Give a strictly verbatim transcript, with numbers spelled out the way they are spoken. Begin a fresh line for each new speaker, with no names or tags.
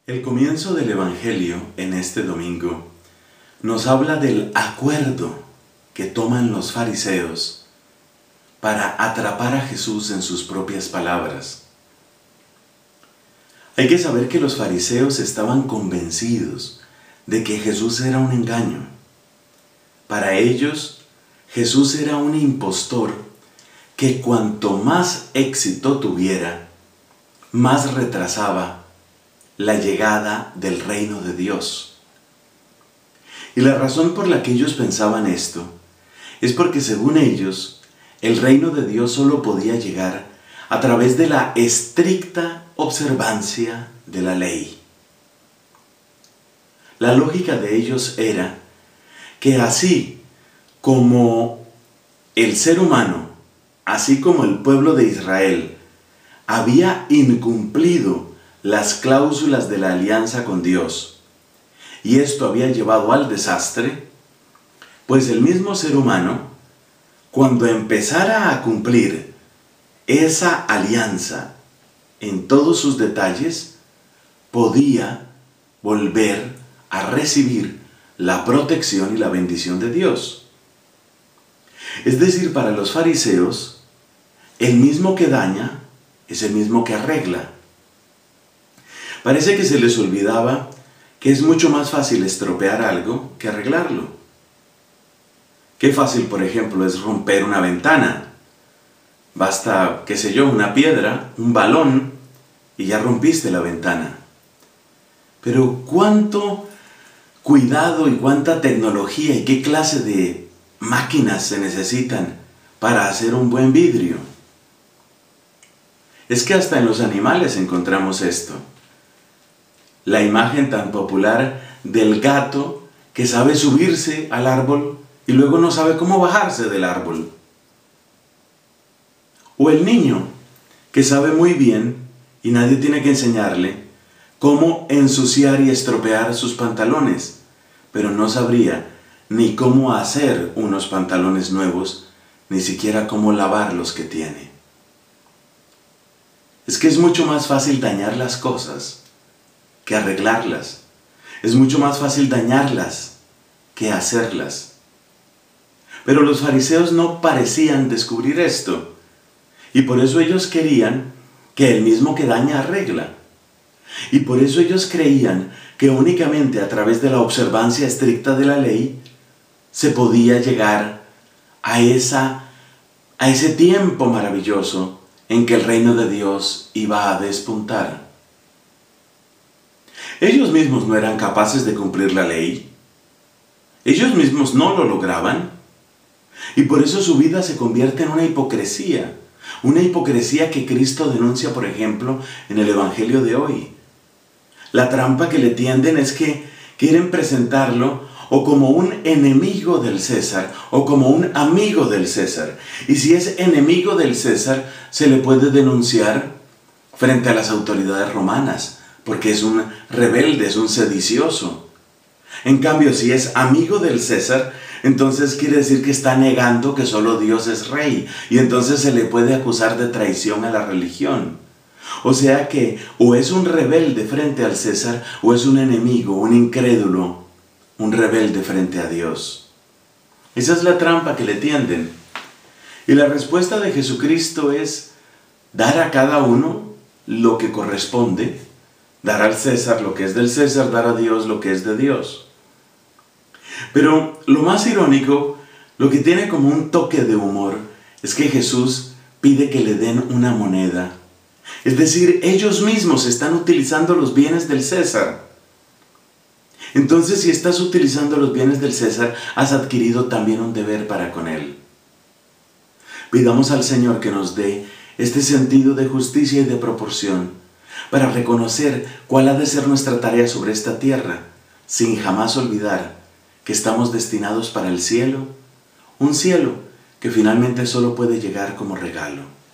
El comienzo del Evangelio en este domingo nos habla del acuerdo que toman los fariseos para atrapar a Jesús en sus propias palabras. Hay que saber que los fariseos estaban convencidos de que Jesús era un engaño. Para ellos, Jesús era un impostor que cuanto más éxito tuviera, más retrasaba la llegada del reino de Dios. Y la razón por la que ellos pensaban esto es porque, según ellos, el reino de Dios solo podía llegar a través de la estricta observancia de la ley. La lógica de ellos era que así como el ser humano, así como el pueblo de Israel, había incumplido las cláusulas de la alianza con Dios, y esto había llevado al desastre, pues el mismo ser humano, cuando empezara a cumplir esa alianza en todos sus detalles, podía volver a recibir la protección y la bendición de Dios. Es decir, para los fariseos, el mismo que daña es el mismo que arregla. Parece que se les olvidaba que es mucho más fácil estropear algo que arreglarlo. Qué fácil, por ejemplo, es romper una ventana. Basta, qué sé yo, una piedra, un balón, y ya rompiste la ventana. Pero cuánto cuidado y cuánta tecnología y qué clase de máquinas se necesitan para hacer un buen vidrio. Es que hasta en los animales encontramos esto. La imagen tan popular del gato que sabe subirse al árbol y luego no sabe cómo bajarse del árbol. O el niño que sabe muy bien, y nadie tiene que enseñarle, cómo ensuciar y estropear sus pantalones, pero no sabría ni cómo hacer unos pantalones nuevos, ni siquiera cómo lavar los que tiene. Es que es mucho más fácil dañar las cosas que arreglarlas. Es mucho más fácil dañarlas que hacerlas. Pero los fariseos no parecían descubrir esto, y por eso ellos querían que el mismo que daña arregla. Y por eso ellos creían que únicamente a través de la observancia estricta de la ley se podía llegar a, esa, a ese tiempo maravilloso en que el reino de Dios iba a despuntar. Ellos mismos no eran capaces de cumplir la ley. Ellos mismos no lo lograban. Y por eso su vida se convierte en una hipocresía. Una hipocresía que Cristo denuncia, por ejemplo, en el Evangelio de hoy. La trampa que le tienden es que quieren presentarlo o como un enemigo del César o como un amigo del César. Y si es enemigo del César, se le puede denunciar frente a las autoridades romanas, porque es un rebelde, es un sedicioso. En cambio, si es amigo del César, entonces quiere decir que está negando que solo Dios es rey, y entonces se le puede acusar de traición a la religión. O sea que o es un rebelde frente al César, o es un enemigo, un incrédulo, un rebelde frente a Dios. Esa es la trampa que le tienden. Y la respuesta de Jesucristo es dar a cada uno lo que corresponde, dar al César lo que es del César, dar a Dios lo que es de Dios. Pero lo más irónico, lo que tiene como un toque de humor, es que Jesús pide que le den una moneda. Es decir, ellos mismos están utilizando los bienes del César. Entonces, si estás utilizando los bienes del César, has adquirido también un deber para con él. Pidamos al Señor que nos dé este sentido de justicia y de proporción, para reconocer cuál ha de ser nuestra tarea sobre esta tierra, sin jamás olvidar que estamos destinados para el cielo, un cielo que finalmente solo puede llegar como regalo.